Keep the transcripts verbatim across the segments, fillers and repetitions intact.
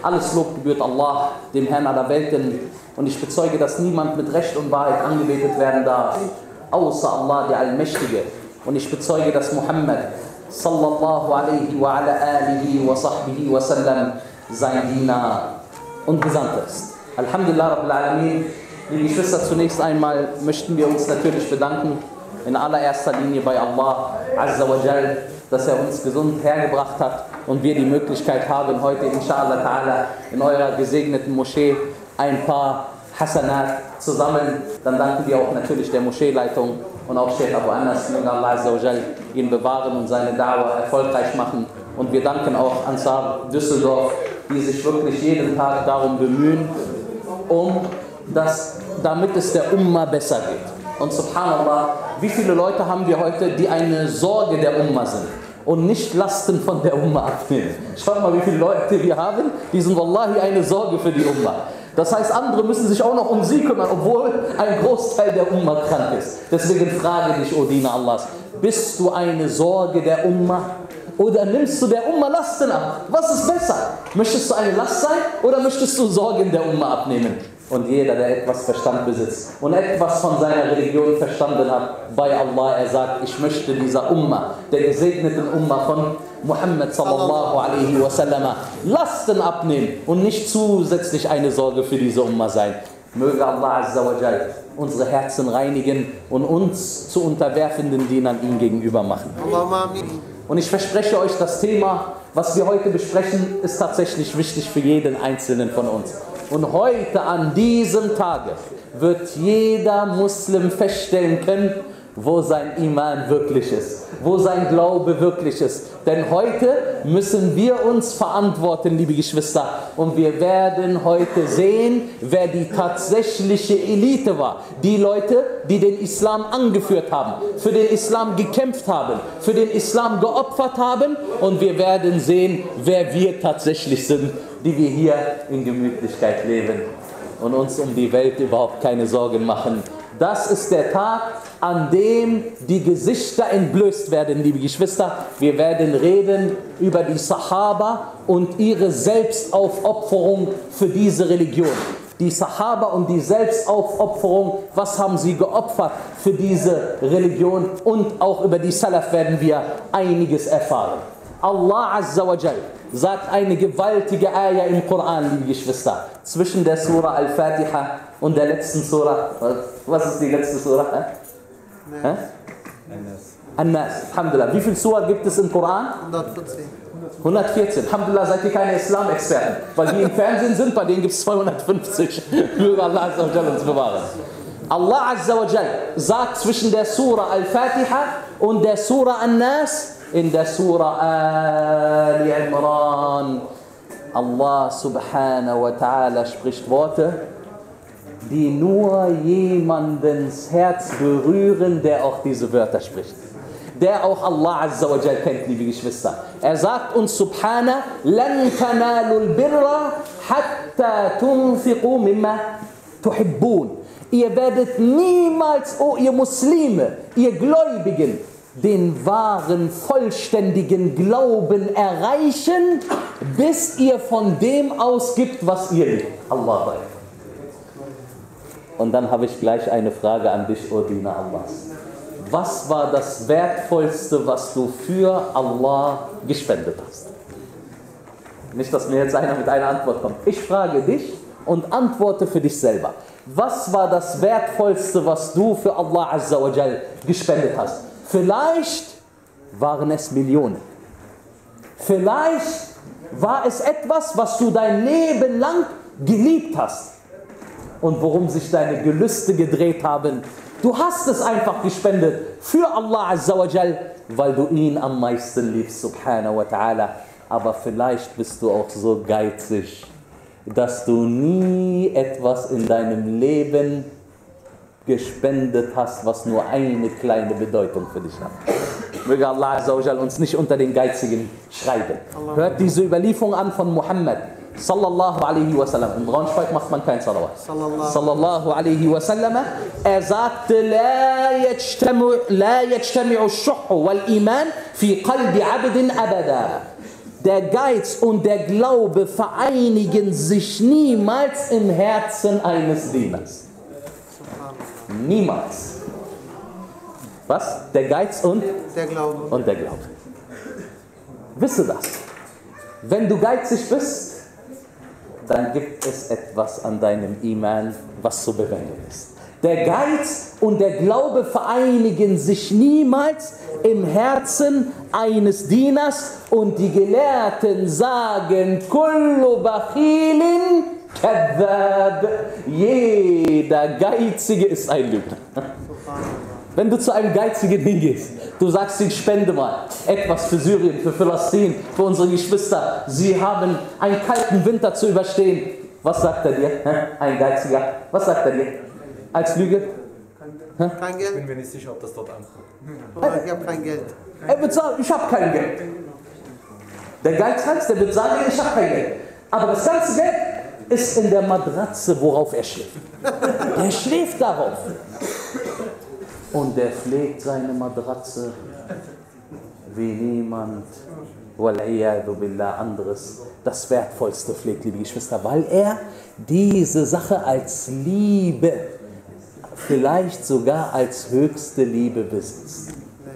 Alles Lob gebührt Allah, dem Herrn aller Welten. Und ich bezeuge, dass niemand mit Recht und Wahrheit angebetet werden darf, außer Allah, der Allmächtige. Und ich bezeuge, dass Muhammad sallallahu alaihi wa ala alihi wa sahbihi wa sallam sein Diener und Gesandter ist. Alhamdulillah Rabbil Alamin. Liebe Geschwister, zunächst einmal möchten wir uns natürlich bedanken, in allererster Linie bei Allah Azza wa Jal, dass er uns gesund hergebracht hat und wir die Möglichkeit haben, heute inshallah ta'ala in eurer gesegneten Moschee ein paar Hasanat zu sammeln. Dann danken wir auch natürlich der Moscheeleitung und auch Sheikh Abu Anas, möge Allah Azza wa Jal ihn bewahren und seine Da'wah erfolgreich machen. Und wir danken auch Ansar Düsseldorf, die sich wirklich jeden Tag darum bemühen, um dass, damit es der Umma besser geht. Und subhanallah, wie viele Leute haben wir heute, die eine Sorge der Umma sind und nicht Lasten von der Umma abnehmen? Schaut mal, wie viele Leute wir haben, die sind wallahi eine Sorge für die Umma. Das heißt, andere müssen sich auch noch um sie kümmern, obwohl ein Großteil der Umma krank ist. Deswegen frage dich, O Diener Allahs, bist du eine Sorge der Umma? Oder nimmst du der Umma Lasten ab? Was ist besser? Möchtest du eine Last sein oder möchtest du Sorgen der Umma abnehmen? Und jeder, der etwas Verstand besitzt und etwas von seiner Religion verstanden hat, bei Allah, er sagt, ich möchte dieser Umma, der gesegneten Umma von Muhammad sallallahu alaihi wasallam, Lasten abnehmen und nicht zusätzlich eine Sorge für diese Umma sein. Möge Allah Azza wa Jal unsere Herzen reinigen und uns zu unterwerfenden Dienern ihm gegenüber machen. Und ich verspreche euch, das Thema, was wir heute besprechen, ist tatsächlich wichtig für jeden Einzelnen von uns. Und heute, an diesem Tage, wird jeder Muslim feststellen können, wo sein Iman wirklich ist, wo sein Glaube wirklich ist. Denn heute müssen wir uns verantworten, liebe Geschwister. Und wir werden heute sehen, wer die tatsächliche Elite war. Die Leute, die den Islam angeführt haben, für den Islam gekämpft haben, für den Islam geopfert haben. Und wir werden sehen, wer wir tatsächlich sind, die wir hier in Gemütlichkeit leben und uns um die Welt überhaupt keine Sorgen machen. Das ist der Tag, an dem die Gesichter entblößt werden, liebe Geschwister. Wir werden reden über die Sahaba und ihre Selbstaufopferung für diese Religion. Die Sahaba und die Selbstaufopferung, was haben sie geopfert für diese Religion? Und auch über die Salaf werden wir einiges erfahren. Allah Azza wa Jal sagt eine gewaltige Ayah im Koran, liebe Geschwister, zwischen der Surah Al-Fatiha und der letzten Surah. Was ist die letzte Surah? Äh? An-Nas. Alhamdulillah. Wie viele Surah gibt es im Koran? hundertvierzehn. hundertvierzehn. Alhamdulillah, seid ihr keine Islam-Experten. Weil die im Fernsehen sind, bei denen gibt es zweihundertfünfzig. Möge Allah Azza wa Jal uns bewahren. Allah Azza wa Jal sagt zwischen der Surah Al-Fatiha und der Surah An-Nas, in der Surah Ali Imran, Allah subhanahu wa ta'ala spricht Worte, die nur jemandens Herz berühren, der auch diese Wörter spricht. Der auch Allah Azza wa Jal kennt, liebe Geschwister. Er sagt uns subhanahu, lan tanalul birra hatta tunfiqu mimma tuhibbun. Ihr werdet niemals, oh ihr Muslime, ihr Gläubigen, den wahren, vollständigen Glauben erreichen, bis ihr von dem ausgibt, was ihr liebt. Allah weiß. Und dann habe ich gleich eine Frage an dich, O Diener Allahs. Was war das Wertvollste, was du für Allah gespendet hast? Nicht, dass mir jetzt einer mit einer Antwort kommt. Ich frage dich und antworte für dich selber. Was war das Wertvollste, was du für Allah Azza wa Jal gespendet hast? Vielleicht waren es Millionen. Vielleicht war es etwas, was du dein Leben lang geliebt hast und worum sich deine Gelüste gedreht haben. Du hast es einfach gespendet für Allah Azza wa Jal, weil du ihn am meisten liebst, subhanahu wa ta'ala. Aber vielleicht bist du auch so geizig, dass du nie etwas in deinem Leben gespendet hast, was nur eine kleine Bedeutung für dich hat. Möge Allah Azza wa Jal uns nicht unter den Geizigen schreiben. Hört diese Überlieferung an von Muhammad sallallahu alaihi wasallam. In Braunschweig macht man kein Salawat. Sallallahu alaihi wasallam. Er sagte, la yajtami'u ash-shuhhu wal iman fi qalbi 'abdin abada. der Geiz und der Glaube vereinigen sich niemals im Herzen eines Dieners. Niemals. Was? Der Geiz und der Glaube. Und der Glaube. Wisse das. Wenn du geizig bist, dann gibt es etwas an deinem Iman, was zu bewältigen ist. Der Geiz und der Glaube vereinigen sich niemals im Herzen eines Dieners und die Gelehrten sagen, Kullu bakhilin kadhab. Jeder Geizige ist ein Lügner. Wenn du zu einem Geizigen hingehst, du sagst ihm, spende mal etwas für Syrien, für Palästina, für unsere Geschwister. Sie haben einen kalten Winter zu überstehen. Was sagt er dir? Ein Geiziger. Was sagt er dir? Als Lüge? Kein Geld? Ich bin mir nicht sicher, ob das dort ankommt. Oh, ich habe kein Geld. Er wird sagen, ich habe kein Geld. Der Geizhals, der wird sagen, ich habe kein Geld. Aber das ganze Geld ist in der Matratze, worauf er schläft. Er schläft darauf. Und er pflegt seine Matratze wie niemand, wal'iyadu billah, anderes, das Wertvollste pflegt, liebe Geschwister, weil er diese Sache als Liebe, vielleicht sogar als höchste Liebe besitzt.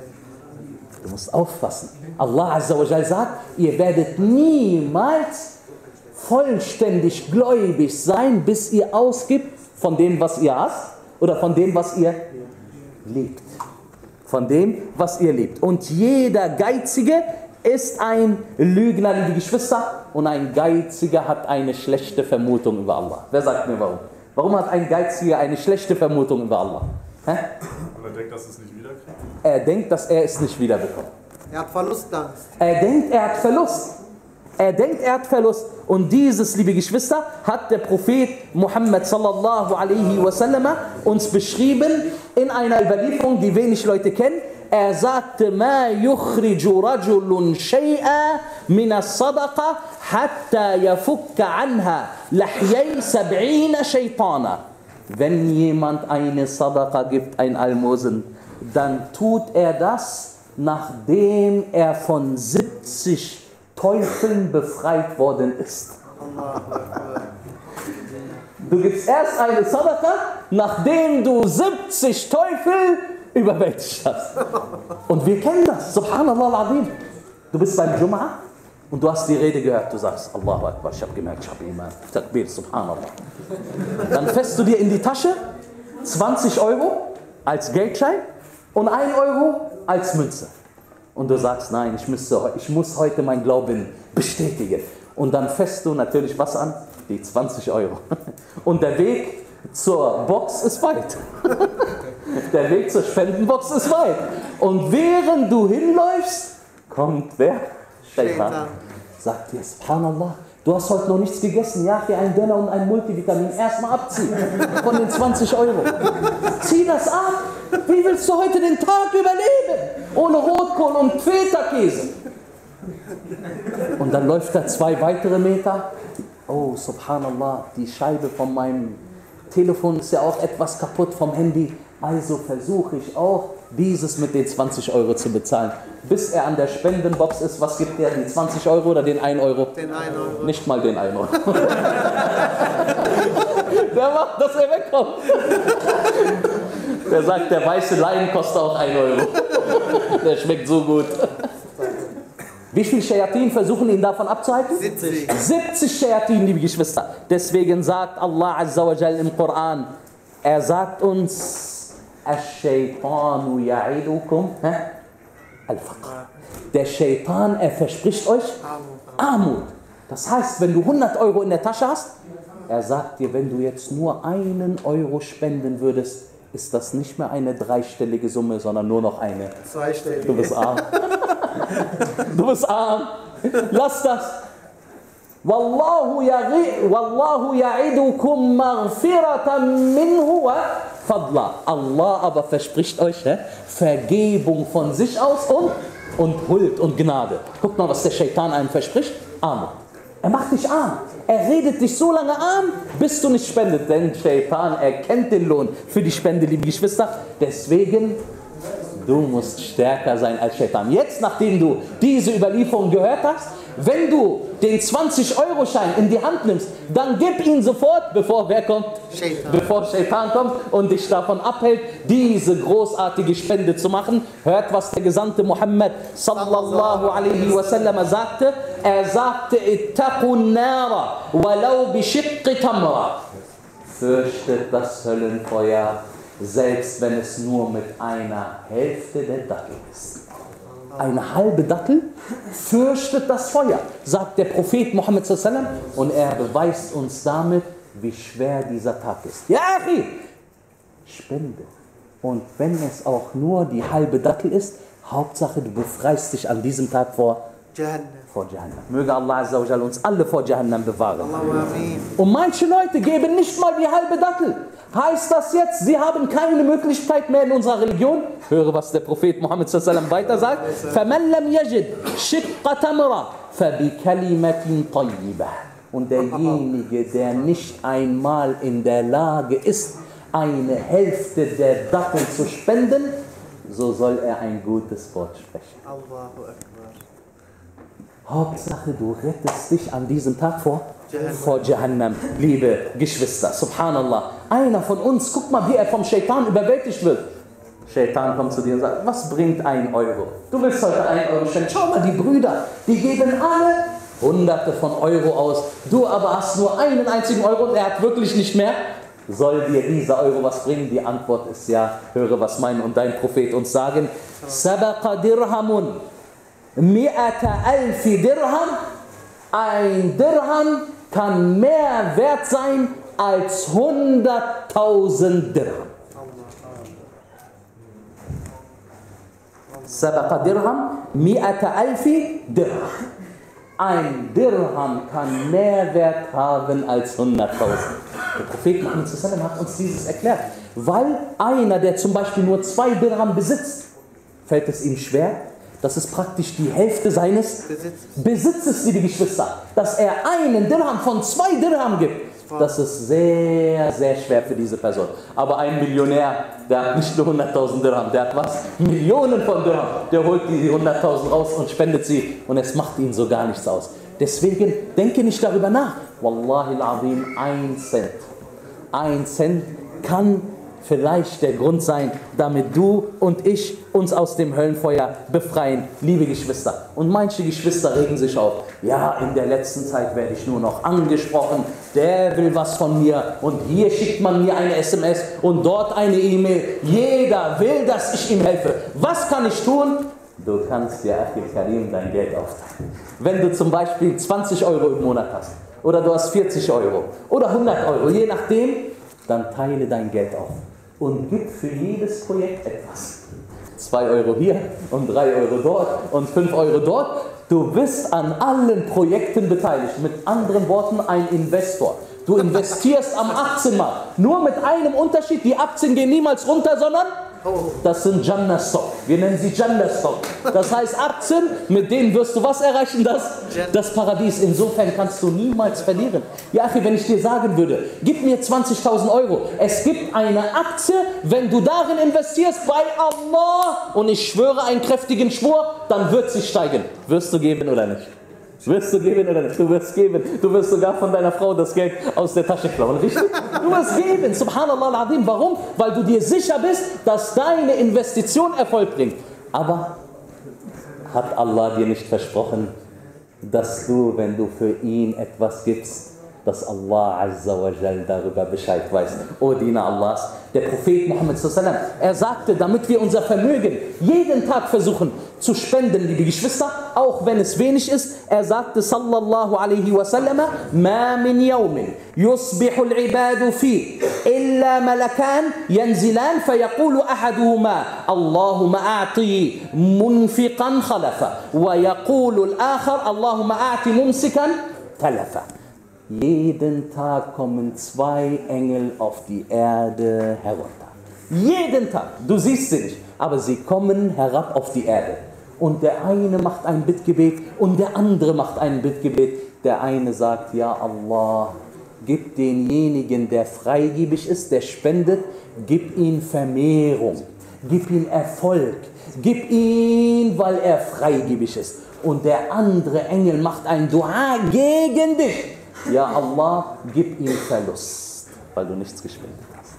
Du musst aufpassen. Allah Azza wa Jal sagt, ihr werdet niemals vollständig gläubig sein, bis ihr ausgibt von dem, was ihr hasst oder von dem, was ihr liebt. Von dem, was ihr liebt. Und jeder Geizige ist ein Lügner, liebe Geschwister. Und ein Geiziger hat eine schlechte Vermutung über Allah. Wer sagt mir warum? Warum hat ein Geiziger eine schlechte Vermutung über Allah? Hä? Und er denkt, dass er es nicht wiederkriegt. Er denkt, dass er es nicht wiederbekommt. Er hat Verlustangst. Er denkt, er hat Verlust. Er denkt, er hat Verlust. Und dieses, liebe Geschwister, hat der Prophet Muhammad sallallahu alaihi wasallam uns beschrieben in einer Überlieferung, die wenig Leute kennen. Er sagte, Ma yukhriju rajulun shay'a min as-sadaqa hatta yafukka anha lahyay sab'ina shaytana. Wenn jemand eine Sadaqa gibt, ein Almosen, dann tut er das, nachdem er von siebzig Teufeln befreit worden ist. Du gibst erst eine Sadaqa, nachdem du siebzig Teufel überwältigt hast. Und wir kennen das, subhanallah al-azim. Du bist beim Jum'a und du hast die Rede gehört, du sagst, Allahu Akbar, ich habe gemerkt, ich habe Iman, Takbir, subhanallah. Dann fährst du dir in die Tasche zwanzig Euro als Geldschein und ein Euro als Münze. Und du sagst, nein, ich, müsste, ich muss heute meinen Glauben bestätigen. Und dann fährst du natürlich was an? Die zwanzig Euro. Und der Weg zur Box ist weit. Der Weg zur Spendenbox ist weit. Und während du hinläufst, kommt wer? Shaitan. Sagt dir, subhanallah, du hast heute noch nichts gegessen. Ja, hier ein Döner und ein Multivitamin. Erstmal abziehen von den zwanzig Euro. Zieh das ab. Wie willst du heute den Tag überleben? Ohne Rotkohl und Feta-Käse. Und dann läuft er zwei weitere Meter. Oh, subhanallah, die Scheibe von meinem Telefon ist ja auch etwas kaputt vom Handy. Also versuche ich auch, dieses mit den zwanzig Euro zu bezahlen. Bis er an der Spendenbox ist, was gibt er? Die zwanzig Euro oder den ein Euro? Den ein Euro. Nicht mal den ein Euro. Der macht, dass er wegkommt. Der sagt, der weiße Lein kostet auch ein Euro. Der schmeckt so gut. Wie viele Shayatin versuchen ihn davon abzuhalten? siebzig. siebzig Shayatin, liebe Geschwister. Deswegen sagt Allah Azza wa Jal im Koran, er sagt uns, Ash-Shaytanu ya'idukum al-Faqr. Der Shaitan, er verspricht euch Armut. Das heißt, wenn du hundert Euro in der Tasche hast, er sagt dir, wenn du jetzt nur einen Euro spenden würdest, ist das nicht mehr eine dreistellige Summe, sondern nur noch eine. Zweistellige. Du bist arm. Du bist arm. Lass das. Wallahu ya'idukum maghfiratan minhu wa fadla. Allah aber verspricht euch he, Vergebung von sich aus und, und Huld und Gnade. Guck mal, was der Shaitan einem verspricht. Armut. Er macht dich arm. Er redet dich so lange arm, bis du nicht spendest. Denn Shaitan erkennt den Lohn für die Spende, liebe Geschwister. Deswegen, du musst stärker sein als Shaitan. Jetzt, nachdem du diese Überlieferung gehört hast, Wenn du den zwanzig Euro Schein in die Hand nimmst, dann gib ihn sofort, bevor wer kommt? Shaitan. Bevor Shaitan kommt und dich davon abhält, diese großartige Spende zu machen. Hört, was der Gesandte Muhammad sallallahu alaihi wasallam sagte. Er sagte, ittaqun nara walau bi shiqqi tamra. Fürchtet das Höllenfeuer, selbst wenn es nur mit einer Hälfte der Dattel ist. Eine halbe Dattel fürchtet das Feuer, sagt der Prophet Muhammad sallallahu alaihi wasallam, und er beweist uns damit, wie schwer dieser Tag ist. Ja, Achi, spende. Und wenn es auch nur die halbe Dattel ist, Hauptsache du befreist dich an diesem Tag vor Jahannam. vor Jahannam. Möge Allah Azza wa Jalla uns alle vor Jahannam bewahren. Allahumma ameen. Und manche Leute geben nicht mal die halbe Dattel. Heißt das jetzt, sie haben keine Möglichkeit mehr in unserer Religion? Höre, was der Prophet Muhammad sallallahu alaihi wasallam weiter sagt. فَمَنْ لَمْ يَجِدْ شِقَّ تَمْرَةٍ فَبِكَلِمَةٍ طَيِّبَةٍ. Und derjenige, der nicht einmal in der Lage ist, eine Hälfte der Dattel zu spenden, so soll er ein gutes Wort sprechen. Allahu Akbar. Hauptsache, du rettest dich an diesem Tag vor Jahannam. vor Jahannam, liebe Geschwister. Subhanallah. Einer von uns, guck mal, wie er vom Shaitan überwältigt wird. Shaitan kommt zu dir und sagt, was bringt ein Euro? Du willst heute ein Euro spenden. Schau mal, die Brüder, die geben alle Hunderte von Euro aus. Du aber hast nur einen einzigen Euro und er hat wirklich nicht mehr. Soll dir dieser Euro was bringen? Die Antwort ist ja. Höre, was mein und dein Prophet uns sagen. Sabaqa dirhamun. Mi'ata alfi dirham. Ein Dirham kann mehr wert sein als hunderttausend Dirham. Sabaqa dirham, mi'ata alfi dirham. Ein Dirham kann mehr Wert haben als hunderttausend. Der Prophet Muhammad sallallahu alaihi wasallam hat uns dieses erklärt. Weil einer, der zum Beispiel nur zwei Dirham besitzt, fällt es ihm schwer, das ist praktisch die Hälfte seines Besitz. Besitzes, liebe Geschwister, dass er einen Dirham von zwei Dirham gibt. Das ist sehr, sehr schwer für diese Person. Aber ein Millionär, der hat nicht nur hunderttausend Dirham, der hat was? Millionen von Dirham. Der holt die hunderttausend raus und spendet sie und es macht ihn so gar nichts aus. Deswegen denke nicht darüber nach. Wallahi al-Azim, ein Cent. Ein Cent kann vielleicht der Grund sein, damit du und ich uns aus dem Höllenfeuer befreien, liebe Geschwister. Und manche Geschwister regen sich auf. Ja, in der letzten Zeit werde ich nur noch angesprochen, der will was von mir und hier schickt man mir eine S M S und dort eine E-Mail. Jeder will, dass ich ihm helfe. Was kann ich tun? Du kannst dir, Achil Karim, dein Geld aufteilen. Wenn du zum Beispiel zwanzig Euro im Monat hast oder du hast vierzig Euro oder hundert Euro, je nachdem, dann teile dein Geld auf. Und gib für jedes Projekt etwas. zwei Euro hier und drei Euro dort und fünf Euro dort. Du bist an allen Projekten beteiligt. Mit anderen Worten, ein Investor. Du investierst am Aktienmarkt. Nur mit einem Unterschied, die Aktien gehen niemals runter, sondern das sind Jannah Stock. Wir nennen sie Jannah Stock. Das heißt Aktien, mit denen wirst du was erreichen? Das, das Paradies. Insofern kannst du niemals verlieren. Ja, Achi, wenn ich dir sagen würde, gib mir zwanzigtausend Euro. Es gibt eine Aktie, wenn du darin investierst, bei Allah, und ich schwöre einen kräftigen Schwur, dann wird sie steigen. Wirst du geben oder nicht? Wirst du geben oder nicht? Du wirst geben. Du wirst sogar von deiner Frau das Geld aus der Tasche klauen. Richtig? Du wirst geben. Subhanallah al-Azim. Warum? Weil du dir sicher bist, dass deine Investition Erfolg bringt. Aber hat Allah dir nicht versprochen, dass du, wenn du für ihn etwas gibst, dass Allah Azza wa Jal darüber Bescheid weiß? O Diener Allahs, der Prophet Muhammad sallallahu alaihi wasallam, er sagte, damit wir unser Vermögen jeden Tag versuchen zu spenden, liebe Geschwister, auch wenn es wenig ist, er sagte sallallahu alaihi wasallam, ma min yawmin yusbihu al-ibadu fi illa malakan yanzilan fayaqulu ahaduhuma Allahumma a'ti munfiqan khalafa wa yaqulu al-akhar Allahumma a'ti mumsikan talafa. Jeden Tag kommen zwei Engel auf die Erde herunter. Jeden Tag. Du siehst sie nicht, aber sie kommen herab auf die Erde. Und der eine macht ein Bittgebet und der andere macht ein Bittgebet. Der eine sagt, ja Allah, gib denjenigen, der freigebig ist, der spendet, gib ihm Vermehrung, gib ihm Erfolg, gib ihm, weil er freigebig ist. und der andere Engel macht ein Dua gegen dich. Ja Allah, gib ihm Verlust, weil du nichts gespendet hast.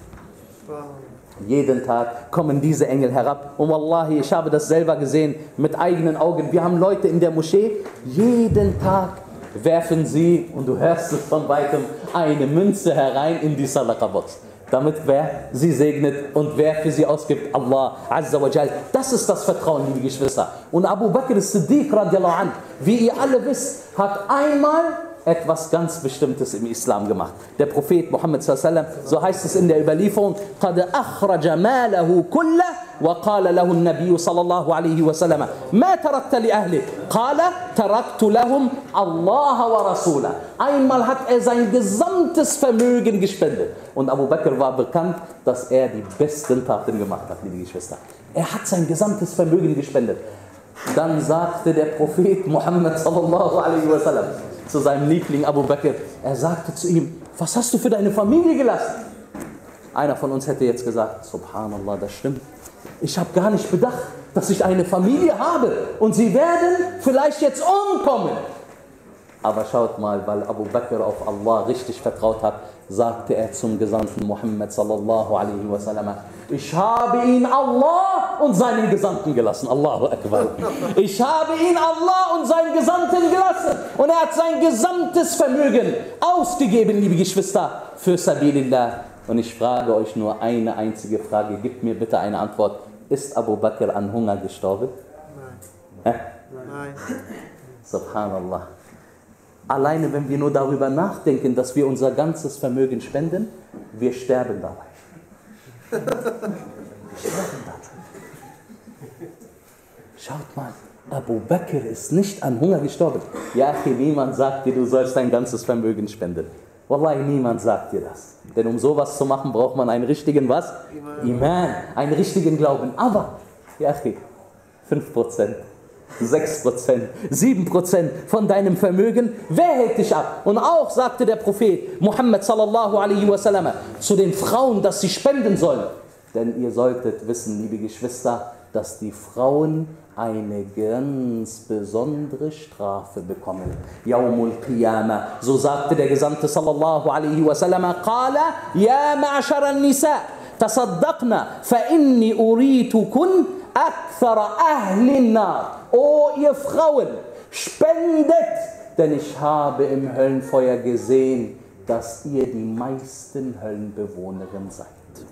Jeden Tag kommen diese Engel herab. Und Wallahi, ich habe das selber gesehen mit eigenen Augen. Wir haben Leute in der Moschee, jeden Tag werfen sie, und du hörst es von weitem, eine Münze herein in die Sadaqa-Box. Damit wer sie segnet und wer für sie ausgibt, Allah Azza wa Jal. Das ist das Vertrauen, liebe Geschwister. Und Abu Bakr as-Siddiq radiallahu anh, wie ihr alle wisst, hat einmal etwas ganz Bestimmtes im Islam gemacht. Der Prophet Muhammad sallallahu alaihi wasallam, so heißt es in der Überlieferung, قَدْ أَخْرَجَ مَالَهُ كُلَّهُ وَقَالَ لَهُ النَّبِيُّ صلى الله عليه وسلم مَا تَرَكْتَ لِأَهْلِكَ قَالَ تَرَكْتُ لَهُمْ اللَّهَ وَرَسُولَهُ. Einmal hat er sein gesamtes Vermögen gespendet. Und Abu Bakr war bekannt, dass er die besten Taten gemacht hat, liebe Geschwister. Er hat sein gesamtes Vermögen gespendet. Dann sagte der Prophet Muhammad sallallahu alaihi wasallam zu seinem Liebling Abu Bakr, er sagte zu ihm, was hast du für deine Familie gelassen? Einer von uns hätte jetzt gesagt, Subhanallah, das stimmt. Ich habe gar nicht bedacht, dass ich eine Familie habe und sie werden vielleicht jetzt umkommen. Aber schaut mal, weil Abu Bakr auf Allah richtig vertraut hat, sagte er zum Gesandten Muhammad sallallahu alaihi wasallam, ich habe ihn Allah und seinen Gesandten gelassen. Allahu Akbar. Ich habe ihn Allah und seinen Gesandten gelassen. Und er hat sein gesamtes Vermögen ausgegeben, liebe Geschwister, für Sabilillah. Und ich frage euch nur eine einzige Frage. Gebt mir bitte eine Antwort. Ist Abu Bakr an Hunger gestorben? Nein. Hä? Nein. Subhanallah. Alleine wenn wir nur darüber nachdenken, dass wir unser ganzes Vermögen spenden, wir sterben dabei. Wir sterben dabei. Schaut mal, Abu Bakr ist nicht an Hunger gestorben. Ja, niemand sagt dir, du sollst dein ganzes Vermögen spenden. Wallahi, niemand sagt dir das. Denn um sowas zu machen, braucht man einen richtigen was? Iman. Iman, einen richtigen Glauben. Aber, ja, fünf Prozent. sechs Prozent, sieben Prozent von deinem Vermögen, wer hält dich ab? Und auch sagte der Prophet Muhammad sallallahu alaihi wasallam zu den Frauen, dass sie spenden sollen. Denn ihr solltet wissen, liebe Geschwister, dass die Frauen eine ganz besondere Strafe bekommen. Yawmul Qiyamah. So sagte der Gesandte sallallahu alaihi wasallam, Qala, ya ma'ashara an-nisa, tasaddaqna, fa inni uritukun akthara ahli nar. O ihr Frauen, spendet, denn ich habe im Höllenfeuer gesehen, dass ihr die meisten Höllenbewohnerinnen seid.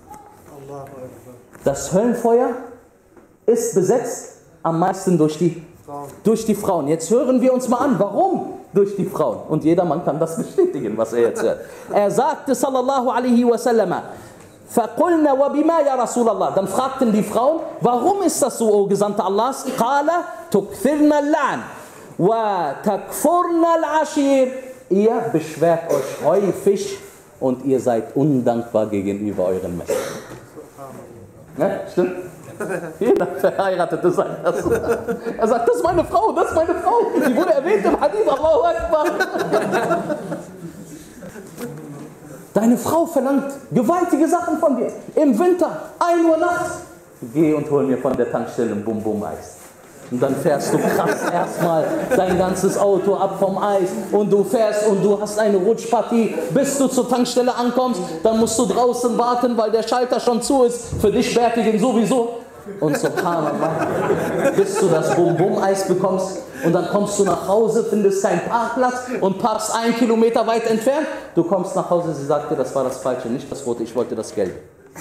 Das Höllenfeuer ist besetzt am meisten durch die, durch die Frauen. Jetzt hören wir uns mal an, warum durch die Frauen? Und jeder Mann kann das bestätigen, was er jetzt hört. Er sagte, sallallahu alaihi wasallam, فَقُلْنَا وَبِمَا يَا رَسُولَ اللَّهِ. Dann fragten die Frauen, warum ist das so, O Gesandter Allahs? قَالَ تُكْثِرْنَا اللَّعْنَ وَتَكْفُرْنَا الْعَشِيرِ. Ihr beschwert euch häufig und ihr seid undankbar gegenüber euren Männern. Ne? Stimmt? Jeder Verheiratete sagt das. Er sagt, das ist meine Frau, das ist meine Frau. Die wurde erwähnt im Hadith, Allahu Akbar. Deine Frau verlangt gewaltige Sachen von dir. Im Winter, ein Uhr nachts. Geh und hol mir von der Tankstelle ein Bum-Bum-Eis. Und dann fährst du krass erstmal dein ganzes Auto ab vom Eis. Und du fährst und du hast eine Rutschpartie, bis du zur Tankstelle ankommst. Dann musst du draußen warten, weil der Schalter schon zu ist. Für dich Bärtigen sowieso. Und subhanallah, bis du das Bum-Bum-Eis bekommst. Und dann kommst du nach Hause, findest keinen Parkplatz und parkst einen Kilometer weit entfernt. Du kommst nach Hause, sie sagt dir, das war das Falsche, nicht das Rote, ich wollte das Gelbe.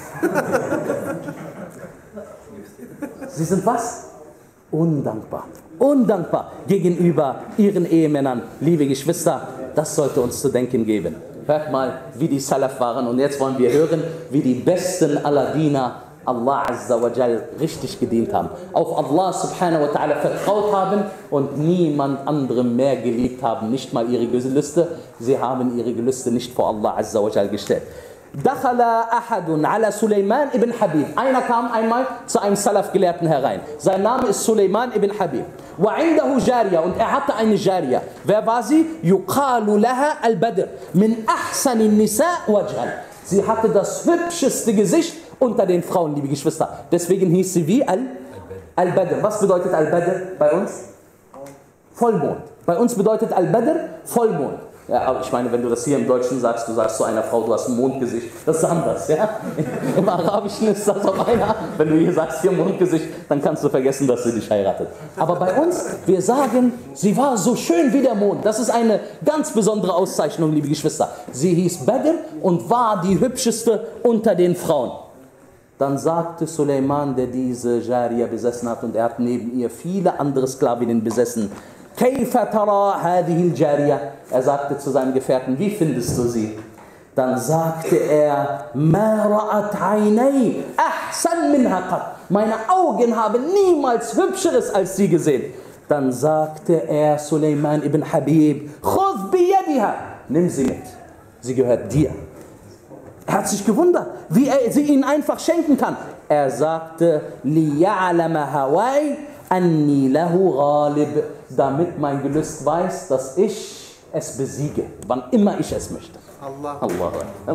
Sie sind was? Undankbar. Undankbar gegenüber ihren Ehemännern. Liebe Geschwister, das sollte uns zu denken geben. Hört mal, wie die Salaf waren. Und jetzt wollen wir hören, wie die besten aller Diener Allah Azza wa Jal richtig gedient haben. Auf Allah subhanahu wa ta'ala vertraut haben und niemand anderem mehr geliebt haben. Nicht mal ihre Gelüste. Sie haben ihre Gelüste nicht vor Allah Azza wa Jal gestellt. Dakhala ahadun ala Suleiman ibn Habib. Einer kam einmal zu einem Salaf-Gelehrten herein. Sein Name ist Suleiman ibn Habib. Wa indahu Jariya. Und er hatte eine Jariya. Wer war sie? Yuqalu laha al-Badr. Min ahsani nisa wajhan. Sie hatte das hübscheste Gesicht unter den Frauen, liebe Geschwister. Deswegen hieß sie wie Al-Badr. Was bedeutet Al-Badr bei uns? Vollmond. Bei uns bedeutet Al-Badr Vollmond. Ja, aber ich meine, wenn du das hier im Deutschen sagst, du sagst zu einer Frau, du hast ein Mondgesicht, das ist anders, ja? Im Arabischen ist das auf eine Art. Wenn du hier sagst, hier Mondgesicht, dann kannst du vergessen, dass sie dich heiratet. Aber bei uns, wir sagen, sie war so schön wie der Mond. Das ist eine ganz besondere Auszeichnung, liebe Geschwister. Sie hieß Badr und war die hübscheste unter den Frauen. Dann sagte Suleiman, der diese Jariya besessen hat, und er hat neben ihr viele andere Sklavinnen besessen, Kayfa tara hadhihi al-Jariya? Er sagte zu seinem Gefährten, wie findest du sie? Dann sagte er, Ma ra'at aynay ahsan minha qat. Meine Augen haben niemals Hübscheres als sie gesehen. Dann sagte er, Suleiman ibn Habib, Khudh biyadiha. Nimm sie mit, sie gehört dir. Er hat sich gewundert, wie er sie ihnen einfach schenken kann. Er sagte, liya'lama hawai anni lahu ghalib, damit mein Gelüst weiß, dass ich es besiege, wann immer ich es möchte. Allah. Allah.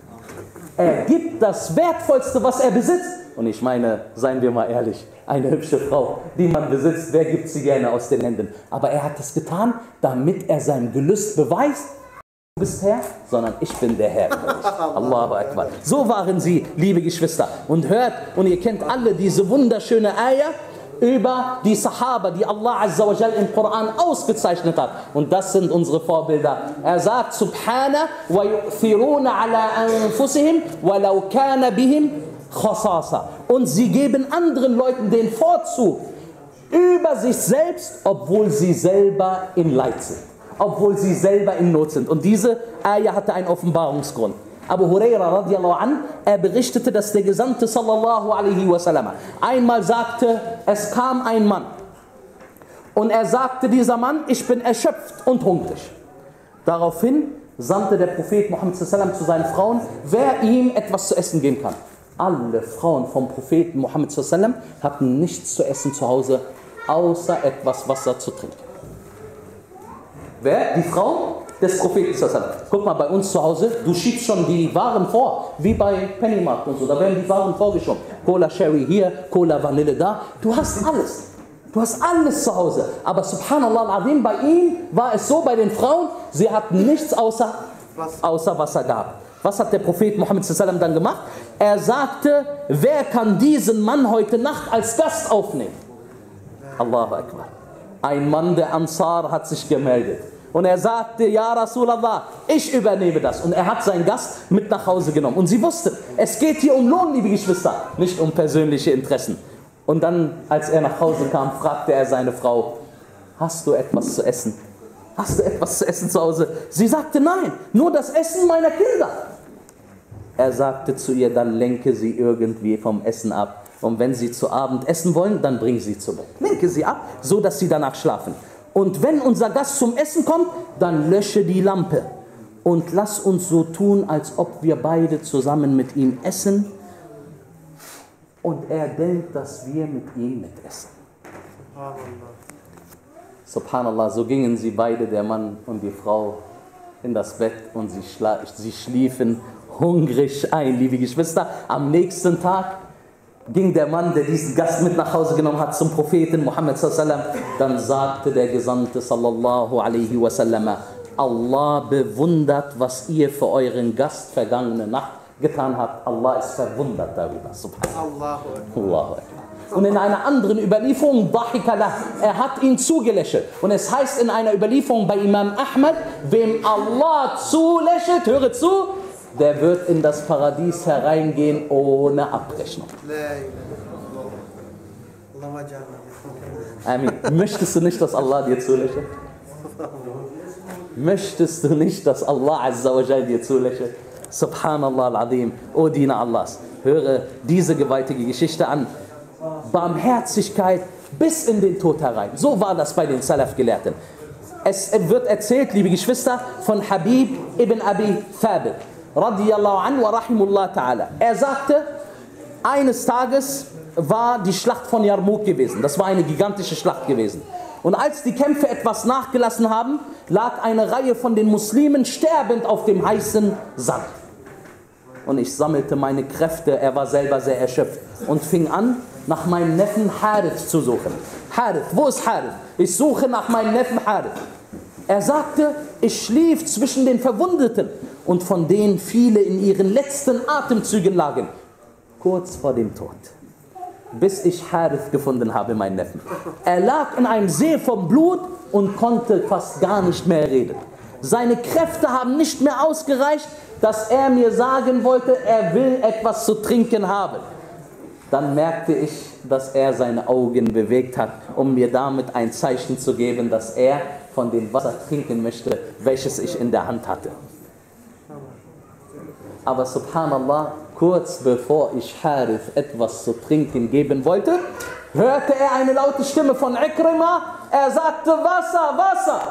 Er gibt das Wertvollste, was er besitzt. Und ich meine, seien wir mal ehrlich, eine hübsche Frau, die man besitzt, wer gibt sie gerne aus den Händen? Aber er hat es getan, damit er sein Gelüst beweist. Du bist Herr, sondern ich bin der Herr. Allahu Akbar. So waren sie, liebe Geschwister. Und hört, und ihr kennt alle diese wunderschöne Ayah über die Sahaba, die Allah Azza wa Jal im Koran ausgezeichnet hat. Und das sind unsere Vorbilder. Er sagt, Subhana wa yu'thiruna ala anfusihim walau kana bihim khasasa. Und sie geben anderen Leuten den Vorzug über sich selbst, obwohl sie selber in Leid sind. Obwohl sie selber in Not sind. Und diese Ayah hatte einen Offenbarungsgrund. Abu Huraira radiallahu an, er berichtete, dass der Gesandte sallallahu alaihi wasallam einmal sagte, es kam ein Mann. Und er sagte, dieser Mann, ich bin erschöpft und hungrig. Daraufhin sandte der Prophet Muhammad sallallahu alaihi wasallam zu seinen Frauen, wer ihm etwas zu essen geben kann. Alle Frauen vom Propheten Muhammad sallallahu alaihi wasallam hatten nichts zu essen zu Hause, außer etwas Wasser zu trinken. Wer? Die Frau des Propheten. Guck mal, bei uns zu Hause, du schiebst schon die Waren vor, wie bei Pennymarkt und so, da werden die Waren vorgeschoben. Cola Sherry hier, Cola Vanille da, du hast alles. Du hast alles zu Hause. Aber subhanallah al-azim, bei ihm war es so, bei den Frauen, sie hatten nichts außer, außer Wasser gehabt. Was hat der Prophet Muhammad sallallahu alaihi wasallam dann gemacht? Er sagte, wer kann diesen Mann heute Nacht als Gast aufnehmen? Allahu Akbar. Ein Mann der Ansar hat sich gemeldet. Und er sagte, ja Rasulallah, ich übernehme das. Und er hat seinen Gast mit nach Hause genommen. Und sie wussten, es geht hier um Lohn, liebe Geschwister, nicht um persönliche Interessen. Und dann, als er nach Hause kam, fragte er seine Frau, hast du etwas zu essen? Hast du etwas zu essen zu Hause? Sie sagte, nein, nur das Essen meiner Kinder. Er sagte zu ihr, dann lenke sie irgendwie vom Essen ab. Und wenn sie zu Abend essen wollen, dann bring sie zu Bett. Lenke sie ab, so dass sie danach schlafen. Und wenn unser Gast zum Essen kommt, dann lösche die Lampe. Und lass uns so tun, als ob wir beide zusammen mit ihm essen. Und er denkt, dass wir mit ihm mitessen. Subhanallah, so gingen sie beide, der Mann und die Frau, in das Bett und sie, schla sie schliefen hungrig ein, liebe Geschwister. Am nächsten Tag ging der Mann, der diesen Gast mit nach Hause genommen hat, zum Propheten Muhammad sallallahu alaihi wasallam. Dann sagte der Gesandte sallallahu alaihi wasallam, Allah bewundert, was ihr für euren Gast vergangene Nacht getan habt. Allah ist verwundert darüber. Subhanallah. Allahu Akbar. Und in einer anderen Überlieferung, er hat ihn zugelächelt. Und es heißt in einer Überlieferung bei Imam Ahmad, wem Allah zulächelt, höre zu, der wird in das Paradies hereingehen ohne Abrechnung. Amin. Möchtest du nicht, dass Allah dir zulächelt? Möchtest du nicht, dass Allah Azza wa Jal dir zulächelt? Subhanallah al-Azim, O Diener Allahs, höre diese gewaltige Geschichte an. Barmherzigkeit bis in den Tod herein. So war das bei den Salaf-Gelehrten. Es wird erzählt, liebe Geschwister, von Habib ibn Abi Thabit, radiyallahu anhu wa rahimullah ta'ala. Er sagte, eines Tages war die Schlacht von Yarmouk gewesen. Das war eine gigantische Schlacht gewesen. Und als die Kämpfe etwas nachgelassen haben, lag eine Reihe von den Muslimen sterbend auf dem heißen Sand. Und ich sammelte meine Kräfte, er war selber sehr erschöpft und fing an, nach meinem Neffen Harith zu suchen. Harith, wo ist Harith? Ich suche nach meinem Neffen Harith. Er sagte, ich schlief zwischen den Verwundeten und von denen viele in ihren letzten Atemzügen lagen, kurz vor dem Tod. Bis ich Harith gefunden habe, meinen Neffen. Er lag in einem See vom Blut und konnte fast gar nicht mehr reden. Seine Kräfte haben nicht mehr ausgereicht, dass er mir sagen wollte, er will etwas zu trinken haben. Dann merkte ich, dass er seine Augen bewegt hat, um mir damit ein Zeichen zu geben, dass er von dem Wasser trinken möchte, welches ich in der Hand hatte. Aber subhanallah, kurz bevor ich Harith etwas zu trinken geben wollte, hörte er eine laute Stimme von Ikrima. Er sagte, Wasser, Wasser.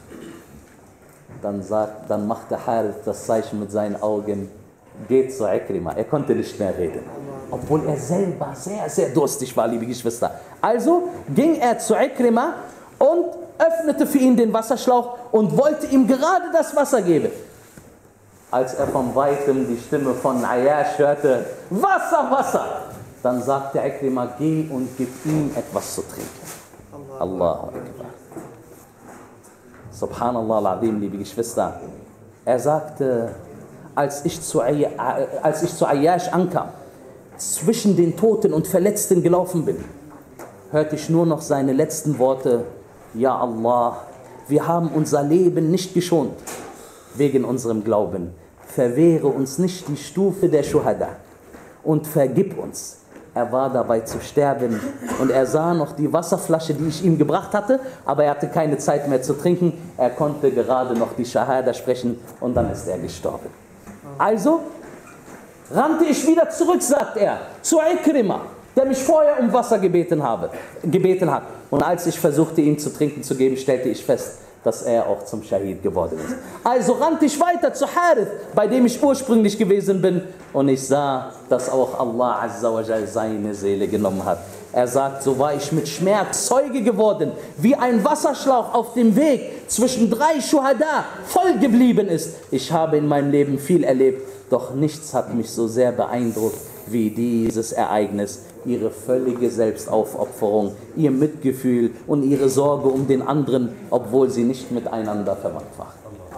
Dann, sagt, dann machte Harith das Zeichen mit seinen Augen, geht zu Ikrima. Er konnte nicht mehr reden, obwohl er selber sehr, sehr durstig war, liebe Geschwister. Also ging er zu Ikrima und öffnete für ihn den Wasserschlauch und wollte ihm gerade das Wasser geben. Als er von Weitem die Stimme von Ayash hörte, Wasser, Wasser, dann sagte Ikrima, geh und gib ihm etwas zu trinken. Allahu Akbar. Subhanallah al-Azim, liebe Geschwister. Er sagte, als ich zu, als ich zu Ayash ankam, zwischen den Toten und Verletzten gelaufen bin, hörte ich nur noch seine letzten Worte, Ja Allah, wir haben unser Leben nicht geschont, wegen unserem Glauben. Verwehre uns nicht die Stufe der Schuhada und vergib uns. Er war dabei zu sterben und er sah noch die Wasserflasche, die ich ihm gebracht hatte, aber er hatte keine Zeit mehr zu trinken. Er konnte gerade noch die Shahada sprechen und dann ist er gestorben. Also rannte ich wieder zurück, sagt er, zu Ikrima, der mich vorher um Wasser gebeten, habe, gebeten hat. Und als ich versuchte, ihm zu trinken zu geben, stellte ich fest, dass er auch zum Shahid geworden ist. Also rannte ich weiter zu Harith, bei dem ich ursprünglich gewesen bin, und ich sah, dass auch Allah Azza wa Jal seine Seele genommen hat. Er sagt, so war ich mit Schmerz Zeuge geworden, wie ein Wasserschlauch auf dem Weg zwischen drei Schuhada voll geblieben ist. Ich habe in meinem Leben viel erlebt, doch nichts hat mich so sehr beeindruckt wie dieses Ereignis. Ihre völlige Selbstaufopferung, ihr Mitgefühl und ihre Sorge um den anderen, obwohl sie nicht miteinander verwandt waren.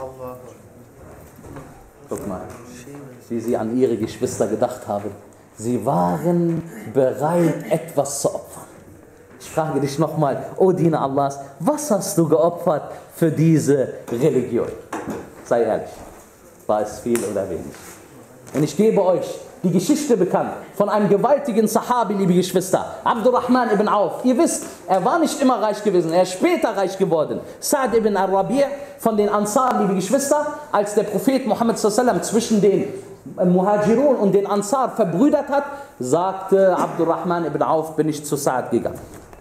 Guck mal, wie sie an ihre Geschwister gedacht haben. Sie waren bereit, etwas zu opfern. Ich frage dich nochmal, O Diener Allahs, was hast du geopfert für diese Religion? Sei ehrlich, war es viel oder wenig? Und ich gebe euch die Geschichte bekannt von einem gewaltigen Sahabi, liebe Geschwister, Abdurrahman ibn Auf. Ihr wisst, er war nicht immer reich gewesen, er ist später reich geworden. Sa'd ibn al-Rabi' von den Ansar, liebe Geschwister, als der Prophet Muhammad sallallahu alaihi wasallam zwischen den Muhajirun und den Ansar verbrüdert hat, sagte Abdurrahman ibn Auf, bin ich zu Sa'd gegangen.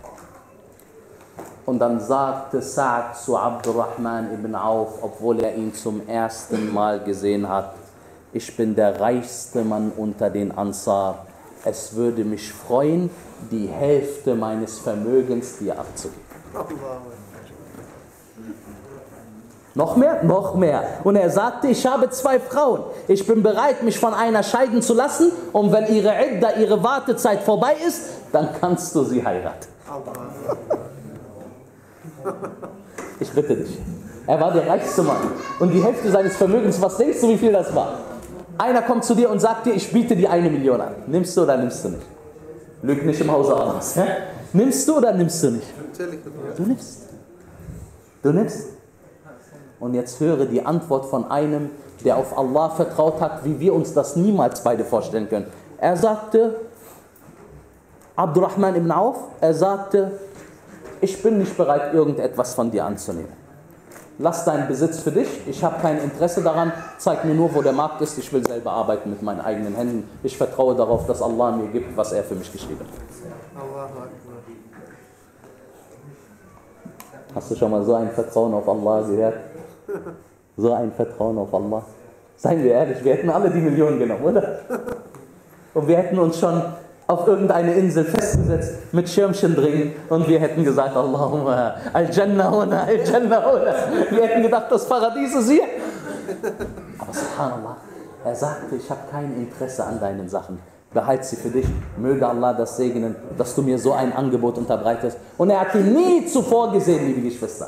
Und dann sagte Sa'd zu Abdurrahman ibn Auf, obwohl er ihn zum ersten Mal gesehen hat, ich bin der reichste Mann unter den Ansar. Es würde mich freuen, die Hälfte meines Vermögens dir abzugeben. Noch mehr? Noch mehr. Und er sagte, ich habe zwei Frauen. Ich bin bereit, mich von einer scheiden zu lassen. Und wenn ihre Idda, ihre Wartezeit vorbei ist, dann kannst du sie heiraten. Ich bitte dich. Er war der reichste Mann. Und die Hälfte seines Vermögens, was denkst du, wie viel das war? Einer kommt zu dir und sagt dir, ich biete dir eine Million an. Nimmst du oder nimmst du nicht? Lüg nicht im Hause aus. Nimmst du oder nimmst du nicht? Du nimmst. Du nimmst. Und jetzt höre die Antwort von einem, der auf Allah vertraut hat, wie wir uns das niemals beide vorstellen können. Er sagte, Abdurrahman ibn Auf, er sagte, ich bin nicht bereit, irgendetwas von dir anzunehmen. Lass deinen Besitz für dich, ich habe kein Interesse daran, zeig mir nur, wo der Markt ist, ich will selber arbeiten mit meinen eigenen Händen. Ich vertraue darauf, dass Allah mir gibt, was er für mich geschrieben hat. Hast du schon mal so ein Vertrauen auf Allah gehört? So ein Vertrauen auf Allah? Seien wir ehrlich, wir hätten alle die Millionen genommen, oder? Und wir hätten uns schon auf irgendeine Insel festgesetzt, mit Schirmchen drin, und wir hätten gesagt, Allahumma, Al-Jannah huna, Al-Jannah huna. Wir hätten gedacht, das Paradies ist hier. Aber subhanallah, er sagte, ich habe kein Interesse an deinen Sachen. Behalt sie für dich. Möge Allah das segnen, dass du mir so ein Angebot unterbreitest. Und er hat ihn nie zuvor gesehen, liebe Geschwister.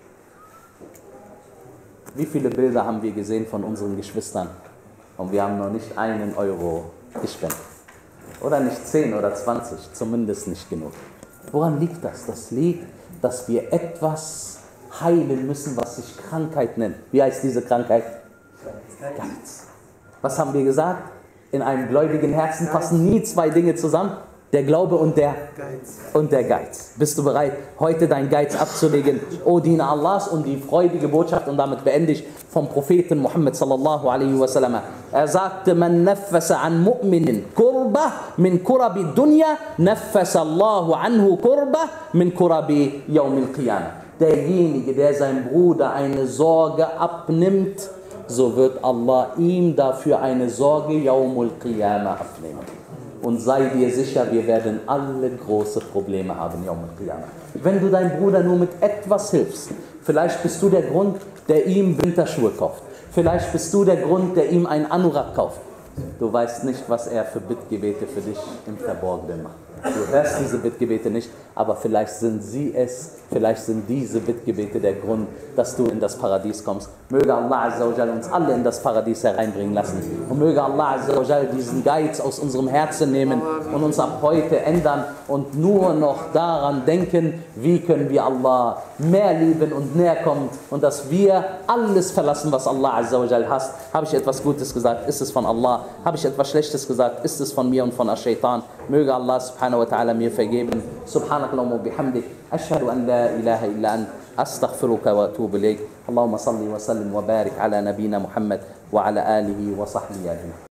Wie viele Bilder haben wir gesehen von unseren Geschwistern? Und wir haben noch nicht einen Euro gespendet. Oder nicht zehn oder zwanzig, zumindest nicht genug. Woran liegt das? Das liegt, dass wir etwas heilen müssen, was sich Krankheit nennt. Wie heißt diese Krankheit? Geiz. Was haben wir gesagt? In einem gläubigen Herzen passen nie zwei Dinge zusammen. Der Glaube und der Geiz. und der Geiz. Bist du bereit, heute deinen Geiz abzulegen, O Diener Allahs? Und die freudige Botschaft, und damit beende ich, vom Propheten Muhammad sallallahu alaihi wasallam. Er sagte, man naffasa an mu'minin kurba min kurabi dunya, naffasa Allahu anhu kurba min kurabi yawmil qiyamah. Derjenige, der seinem Bruder eine Sorge abnimmt, so wird Allah ihm dafür eine Sorge Yawmul Qiyamah abnehmen. Und sei dir sicher, wir werden alle große Probleme haben, Yawmul Qiyamah. Wenn du deinem Bruder nur mit etwas hilfst, vielleicht bist du der Grund, der ihm Winterschuhe kauft. Vielleicht bist du der Grund, der ihm einen Anorak kauft. Du weißt nicht, was er für Bittgebete für dich im Verborgenen macht. Du hörst diese Bittgebete nicht, aber vielleicht sind sie es, vielleicht sind diese Bittgebete der Grund, dass du in das Paradies kommst. Möge Allah Azza wa Jal uns alle in das Paradies hereinbringen lassen. Und möge Allah Azza wa Jal diesen Geiz aus unserem Herzen nehmen und uns ab heute ändern und nur noch daran denken, wie können wir Allah mehr lieben und näher kommen und dass wir alles verlassen, was Allah Azza wa Jal hasst. Habe ich etwas Gutes gesagt, ist es von Allah. Habe ich etwas Schlechtes gesagt, ist es von mir und von Ash-Shaytan. Möge Allah subhanahu wa ta'ala mir vergeben. Subhanakallahumma bihamdik. Ashhadu an la ilaha illa ant. Astaghfiruka wa atubu ilayk. Allahumma salli wa sallim wa barik ala nabina Muhammad wa ala alihi wa sahbihi ajma'in.